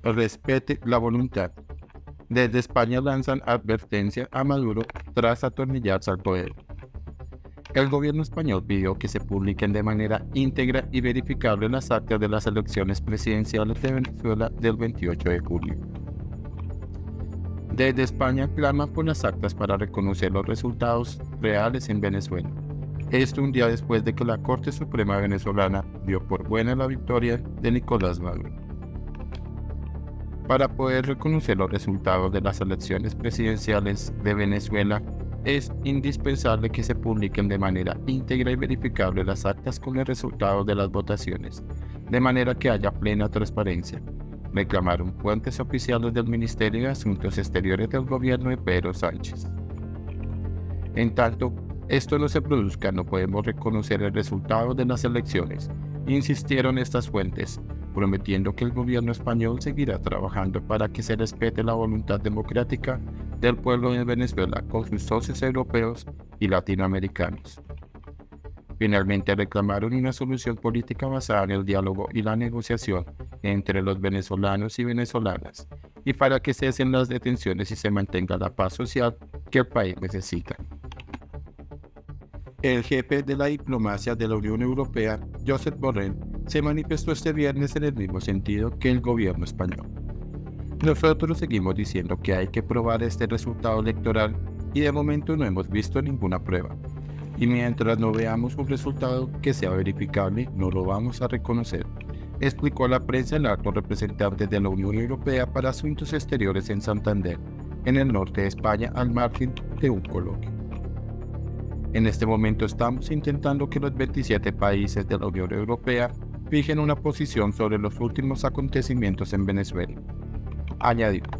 respete la voluntad. Desde España lanzan advertencia a Maduro tras atornillarse al poder. El gobierno español pidió que se publiquen de manera íntegra y verificable las actas de las elecciones presidenciales de Venezuela del 28 de julio. Desde España claman por las actas para reconocer los resultados reales en Venezuela. Esto un día después de que la Corte Suprema venezolana dio por buena la victoria de Nicolás Maduro. Para poder reconocer los resultados de las elecciones presidenciales de Venezuela, es indispensable que se publiquen de manera íntegra y verificable las actas con los resultados de las votaciones, de manera que haya plena transparencia, reclamaron fuentes oficiales del Ministerio de Asuntos Exteriores del gobierno de Pedro Sánchez. En tanto esto no se produzca, no podemos reconocer el resultado de las elecciones, insistieron estas fuentes, prometiendo que el gobierno español seguirá trabajando para que se respete la voluntad democrática del pueblo de Venezuela con sus socios europeos y latinoamericanos. Finalmente reclamaron una solución política basada en el diálogo y la negociación entre los venezolanos y venezolanas, y para que cesen las detenciones y se mantenga la paz social que el país necesita. El jefe de la diplomacia de la Unión Europea, Josep Borrell, se manifestó este viernes en el mismo sentido que el gobierno español. Nosotros seguimos diciendo que hay que probar este resultado electoral y de momento no hemos visto ninguna prueba. Y mientras no veamos un resultado que sea verificable, no lo vamos a reconocer, explicó a la prensa el alto representante de la Unión Europea para Asuntos Exteriores en Santander, en el norte de España, al margen de un coloquio. En este momento estamos intentando que los 27 países de la Unión Europea fijen una posición sobre los últimos acontecimientos en Venezuela, añadió.